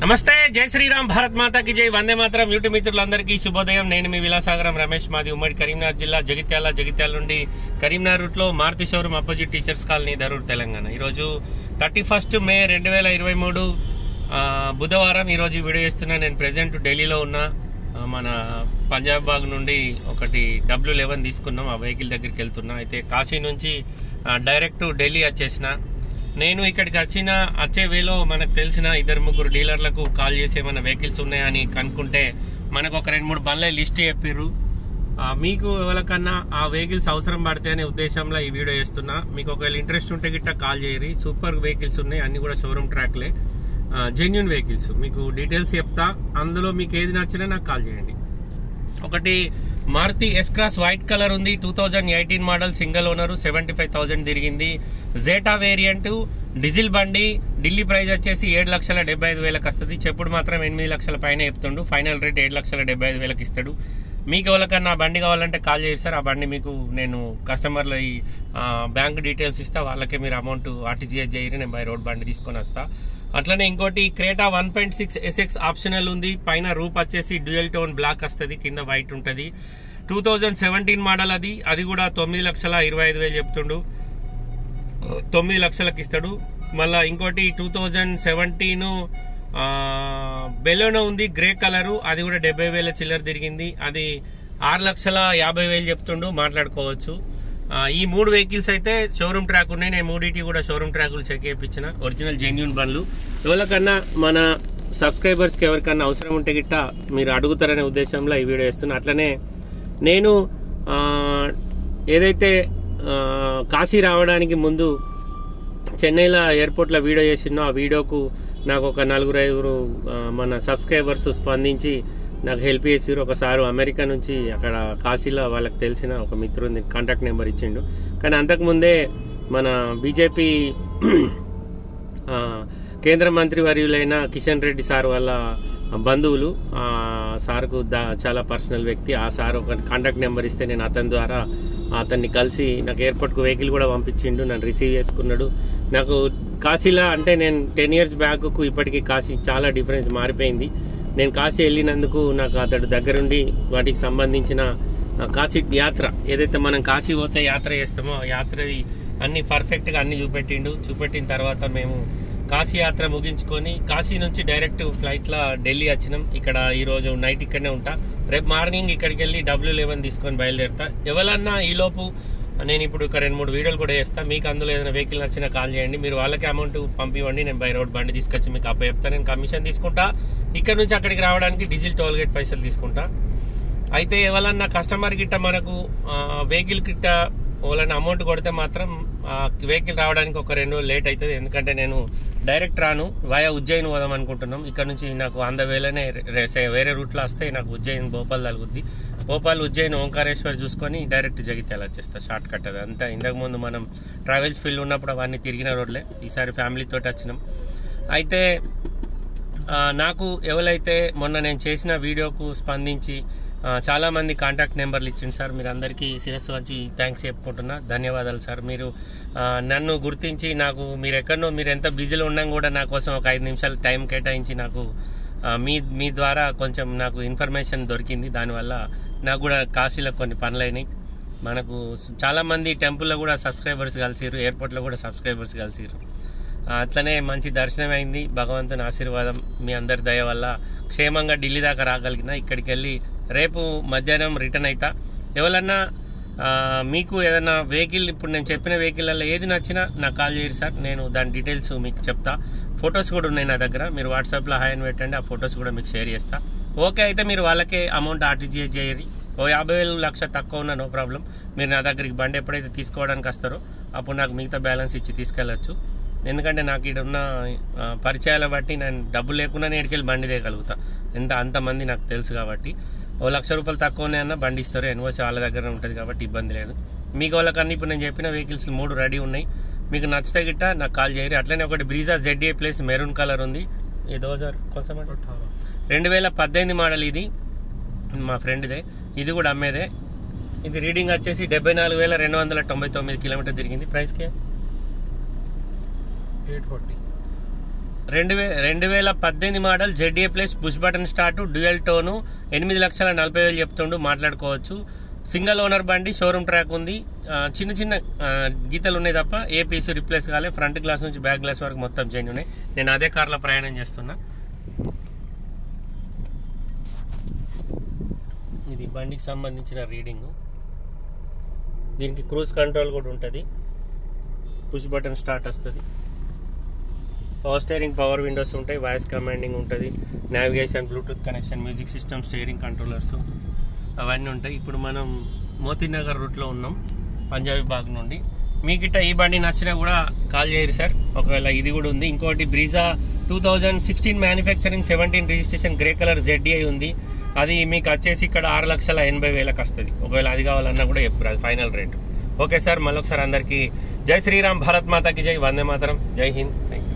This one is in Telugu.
నమస్తే, జై శ్రీరామ్, భారత్ మాతాకి జై, వందే మాతరం. యూట్యూబ్ మిత్రులందరికీ శుభోదయం. నేను మీ విలాసాగరం రమేష్. మాది ఉమ్మడి కరీంనగర్ జిల్లా, జగిత్యాల నుండి కరీంనగర్ రూట్ లో Maruti showroom opposite teachers colony, Dharur, Telangana. ఈరోజు 31 మే 2023 బుధవారం. ఈరోజు వీడియో చేస్తున్నా. నేను ప్రెసెంట్ ఢిల్లీలో ఉన్నా. మన పంజాబ్ బాగ్ నుండి ఒకటి W11 తీసుకున్నాం. ఆ వెహికల్ దగ్గరికి వెళ్తున్నా. అయితే కాశీ నుంచి డైరెక్ట్ ఢిల్లీ వచ్చేసిన. నేను ఇక్కడికి వచ్చే వేలో మనకు తెలిసిన 2-3 డీలర్లకు కాల్ చేసి ఏమైనా వెహికల్స్ ఉన్నాయని కనుక్కుంటే మనకు ఒక 2-3 బండ్ల లిస్ట్ చెప్పిర్రు. మీకు ఎవరికన్నా ఆ వెహికల్స్ అవసరం పడితే అనే ఉద్దేశంలో ఈ వీడియో చేస్తున్నా. మీకు ఒకవేళ ఇంట్రెస్ట్ ఉంటే గిట్ట కాల్ చేయరి. సూపర్ వెహికల్స్ ఉన్నాయి, అన్ని కూడా షోరూమ్ ట్రాక్లే, జెన్యూన్ వెహికల్స్. మీకు డీటెయిల్స్ చెప్తా. అందులో మీకు ఏది నచ్చినా నాకు కాల్ చేయండి. ఒకటి Maruti S cross white colour ఉంది, 2018 మోడల్, సింగిల్ ఓనర్, 75,000 తిరిగింది. జేటా వేరియంట్, డీజిల్ బండి. ఢిల్లీ ప్రైస్ వచ్చేసి 7,75,000 వస్తుంది. చెప్పుడు మాత్రం 8 లక్షల పైన చెప్తుండు. ఫైనల్ రేట్ 7,75,000 ఇస్తాడు. మీకు ఎవరికన్నా బండి కావాలంటే కాల్ చేస్తారు. ఆ బండి మీకు నేను కస్టమర్ల బ్యాంక్ డీటెయిల్స్ ఇస్తా. వాళ్ళకే మీరు అమౌంట్ ఆర్టీజీఎస్ చేయరు. నేను బై రోడ్ బండి తీసుకొని వస్తా. అట్లనే ఇంకోటి క్రేటా 1.6 SX ఆప్షనల్ ఉంది. పైన రూప్ వచ్చేసి డ్యూయల్ టోన్ బ్లాక్ వస్తుంది, కింద వైట్ ఉంటుంది. 2017 మోడల్ అది కూడా 9,25,000 చెప్తుండు. 9 లక్షలకు ఇస్తాడు. మళ్ళా ఇంకోటి 2017 బెలోనో ఉంది, గ్రే కలరు. అది కూడా 70,000 చిల్లర తిరిగింది. అది 6,50,000 చెప్తుండు. మాట్లాడుకోవచ్చు. ఈ 3 వెహికల్స్ అయితే షోరూమ్ ట్రాక్ ఉన్నాయి. నేను 3 కూడా షోరూమ్ ట్రాకులు చెక్ చేయించిన, ఒరిజినల్ జెన్యూన్ బండ్లు. ఎవరికన్నా మన సబ్స్క్రైబర్స్ కి ఎవరికన్నా అవసరం ఉంటే గిట్ట మీరు అడుగుతారనే ఉద్దేశంలో ఈ వీడియో చేస్తున్నా. అట్లనే నేను ఏదైతే కాశీ రావడానికి ముందు చెన్నైలో ఎయిర్పోర్ట్లో వీడియో చేసినో ఆ వీడియోకు నాకు ఒక 4-5 మన సబ్స్క్రైబర్స్ స్పందించి నాకు హెల్ప్ చేసారు. ఒకసారి అమెరికా నుంచి అక్కడ కాశీలో వాళ్ళకి తెలిసిన ఒక మిత్రుని కాంటాక్ట్ నెంబర్ ఇచ్చిండు. కానీ అంతకుముందే మన బీజేపీ కేంద్ర మంత్రి వర్యులైన కిషన్ రెడ్డి సార్ వాళ్ళ బంధువులు. ఆ సార్కు చాలా పర్సనల్ వ్యక్తి. ఆ సార్ ఒక కాంటాక్ట్ నెంబర్ ఇస్తే నేను అతని ద్వారా అతన్ని కలిసి నాకు ఎయిర్పోర్ట్కు వెహికల్ కూడా పంపించిండు. నన్ను రిసీవ్ చేసుకున్నాడు. నాకు కాశీలో అంటే నేను 10 years బ్యాక్కు ఇప్పటికీ కాశీ చాలా డిఫరెన్స్ మారిపోయింది. నేను కాశీ వెళ్ళినందుకు నాకు అతడు దగ్గరుండి వాటికి సంబంధించిన కాశీ యాత్ర, ఏదైతే మనం కాశీ పోతే యాత్ర చేస్తామో ఆ యాత్రది అన్ని పర్ఫెక్ట్ గా అన్ని చూపెట్టిన తర్వాత మేము కాశీ యాత్ర ముగించుకొని కాశీ నుంచి డైరెక్ట్ ఫ్లైట్ లా ఢిల్లీ వచ్చినాం. ఇక్కడ ఈ రోజు నైట్ ఇక్కడనే ఉంటా. రేపు మార్నింగ్ ఇక్కడికి వెళ్ళి W11 తీసుకొని బయలుదేరుతా. ఎవరన్నా ఈలోపు నేను ఇప్పుడు ఒక 2-3 వీడియోలు కూడా చేస్తా. మీకు అందులో ఏదైనా వెహికల్ నచ్చినా కాల్ చేయండి. మీరు వాళ్ళకి అమౌంట్ పంపివ్వండి. నేను బై రోడ్ బండి తీసుకొచ్చి మీకు అప్ప చెప్తా. నేను కమిషన్ తీసుకుంటా. ఇక్కడ నుంచి అక్కడికి రావడానికి డీజిల్ టోల్ గేట్ పైసలు తీసుకుంటా. అయితే ఎవరన్నా కస్టమర్ గిట్ట మనకు వెహికల్ గిట్ట వాళ్ళని అమౌంట్ కొడితే మాత్రం వెహికల్ రావడానికి ఒక 2 రోజులు లేట్ అవుతుంది. ఎందుకంటే నేను డైరెక్ట్ రాను, వయా ఉజ్జయిన్ పోదాం అనుకుంటున్నాం. ఇక్కడ నుంచి నాకు వేళనే వేరే రూట్లో వస్తే నాకు ఉజ్జయిన్ భోపాల్ తగులుద్ది. భోపాల్ ఉజ్జయిన్ ఓంకారేశ్వర్ చూసుకొని డైరెక్ట్ జగిత్యాల వచ్చేస్తా. షార్ట్ కట్ అది అంతా. ఇంతకుముందు మనం ట్రావెల్స్ ఫీల్డ్ ఉన్నప్పుడు అవన్నీ తిరిగిన రోడ్లే. ఈసారి ఫ్యామిలీతో వచ్చినాం. అయితే నాకు ఎవరైతే మొన్న నేను చేసిన వీడియోకు స్పందించి చాలా మంది కాంటాక్ట్ నెంబర్లు ఇచ్చింది సార్. మీరు అందరికీ శిరస్సు వచ్చి థ్యాంక్స్ చెప్పుకుంటున్నా. ధన్యవాదాలు సార్. మీరు నన్ను గుర్తించి నాకు మీరు ఎక్కడనో మీరు ఎంత బిజీలో ఉన్నా కూడా నా కోసం ఒక 5 నిమిషాలు టైం కేటాయించి నాకు మీ ద్వారా కొంచెం నాకు ఇన్ఫర్మేషన్ దొరికింది. దానివల్ల నాకు కూడా కాశీలో కొన్ని పనులైనాయి. మనకు చాలా మంది టెంపుల్లో కూడా సబ్స్క్రైబర్స్ కలిసిరు, ఎయిర్పోర్ట్లో కూడా సబ్స్క్రైబర్స్ కలిసిరు. అట్లనే మంచి దర్శనం అయింది. భగవంతుని ఆశీర్వాదం మీ అందరి దయ వల్ల క్షేమంగా ఢిల్లీ దాకా రాగలిగిన. ఇక్కడికి వెళ్ళి రేపు మధ్యాహ్నం రిటర్న్ అవుతా. ఎవరన్నా మీకు ఏదైనా వెహికల్, ఇప్పుడు నేను చెప్పిన వెహికల్లో ఏది నచ్చినా నాకు కాల్ చేయరు సార్. నేను దాని డీటెయిల్స్ మీకు చెప్తా. ఫొటోస్ కూడా ఉన్నాయి నా దగ్గర. మీరు వాట్సాప్లో హాయ్ అని పెట్టండి. ఆ ఫొటోస్ కూడా మీకు షేర్ చేస్తా. ఓకే అయితే మీరు వాళ్ళకే అమౌంట్ ఆర్టీజీఎస్ చేయరు. ఓ 50,000 లక్ష తక్కువ ఉన్నా నో ప్రాబ్లం. మీరు నా దగ్గరికి బండి ఎప్పుడైతే తీసుకోవడానికి వస్తారో అప్పుడు నాకు మిగతా బ్యాలెన్స్ ఇచ్చి తీసుకెళ్లొచ్చు. ఎందుకంటే నాకు ఇక్కడ ఉన్న పరిచయాల బట్టి నేను డబ్బు లేకుండా నేడికెళ్ళి బండి తీయగలుగుతా. అంతమంది నాకు తెలుసు కాబట్టి. ఓ 1,00,000 రూపాయలు తక్కువనే అన్న బండి ఇస్తారు. ఎన్ఓసి వాళ్ళ దగ్గర ఉంటుంది కాబట్టి ఇబ్బంది లేదు. మీకు వాళ్ళకన్నా ఇప్పుడు నేను చెప్పిన వెహికల్స్ 3 రెడీ ఉన్నాయి. మీకు నచ్చితే గిట్ట నాకు కాల్ చేయరు. అట్లనే ఒకటి Brezza ZA plus maroon colour ఉంది. ఈ 2018 మోడల్. ఇది మా ఫ్రెండ్దే. ఇది కూడా అమ్మేదే. ఇది రీడింగ్ వచ్చేసి 74,299 కిలోమీటర్ తిరిగింది. ప్రైస్కే 840. 2018 model ZA plus push button start dual tone 8,40,000 చెప్తుండు, మాట్లాడుకోవచ్చు. సింగిల్ ఓనర్ బండి, షోరూమ్ ట్రాక్ ఉంది. చిన్న చిన్న గీతలు ఉన్నాయి తప్ప ఏ పీస్ రిప్లేస్ కాలే. ఫ్రంట్ గ్లాస్ నుంచి బ్యాక్ గ్లాస్ వరకు మొత్తం చేంజ్ ఉన్నాయి. నేను అదే కార్లో ప్రయాణం చేస్తున్నా. ఇది బండికి సంబంధించిన రీడింగ్. దీనికి క్రూజ్ కంట్రోల్ కూడా ఉంటుంది, పుష్ బటన్ స్టార్ట్ వస్తుంది, పవర్ స్టీరింగ్, పవర్ విండోస్ ఉంటాయి, వాయిస్ కమాండింగ్ ఉంటుంది, navigation, bluetooth connection, music system, steering controllers అవన్నీ ఉంటాయి. ఇప్పుడు మనం మోతీనగర్ రూట్లో ఉన్నాం, పంజాబీ బాగ్ నుండి. మీకిట ఈ బండి నచ్చినా కూడా కాల్ చేయరు సార్, ఒకవేళ ఇది కూడా ఉంది. ఇంకోటి Brezza 2016 manufacturing 17 registration grey colour ZDI ఉంది. అది మీకు వచ్చేసి ఇక్కడ 6,80,000 వస్తుంది. ఒకవేళ అది కావాలన్నా కూడా చెప్పారు, అది ఫైనల్ రేట్. ఓకే సార్, మళ్ళొకసారి అందరికీ జై శ్రీరామ్, భారత్ మాతాకి జై, వందే మాతరం, జై హింద్, థ్యాంక్ యూ.